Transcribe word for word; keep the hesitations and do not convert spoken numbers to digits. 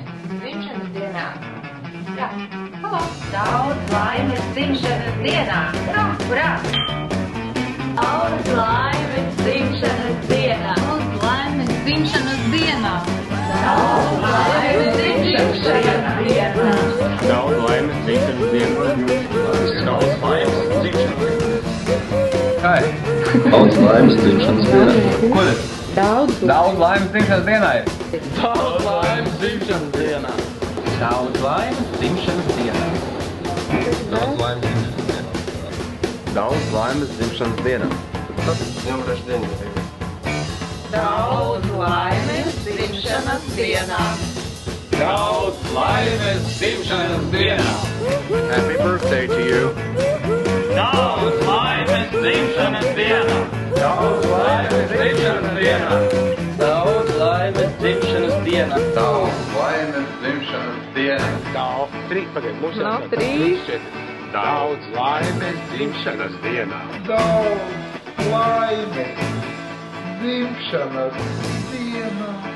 dzimšanas dienā. Jā, halo. Daudz laimes dzimšanas dienā. Kurā? Kurā? Daudz laimes dzimšanas dienā. Daudz laimes dzimšanas dienā. Daudz laimes dzimšanas dienā. Daudz laimes dzimšanas dienā. Daudz laimes dzimšanas dienā. Kā ir? Daudz laimes dzimšanas dienā. Ko tas? Daudz. Daudz laimes dzimšanas dienā ir. Daudz laimes dzimšanas dienā. Daudz laimes dzimšanas dienā. Daudz laimes dzimšanas dienā. Daudz laimes dzimšanas dienā. Днем рождения. Daudz laimes dzimšanas dienā. Daudz laimes dzimšanas dienā. Happy birthday to you. Daudz laimes dzimšanas dienā. Daudz laimes dzimšanas dienā. Daudz laimes dzimšanas dienā. Daudz laimes dzimšanas dienā. Daudz. Trīs, pagaid, mums Nav jāsaka. trīs. Četri. Daudz laimes dzimšanas dienā. Daudz laimes dzimšanas dienā.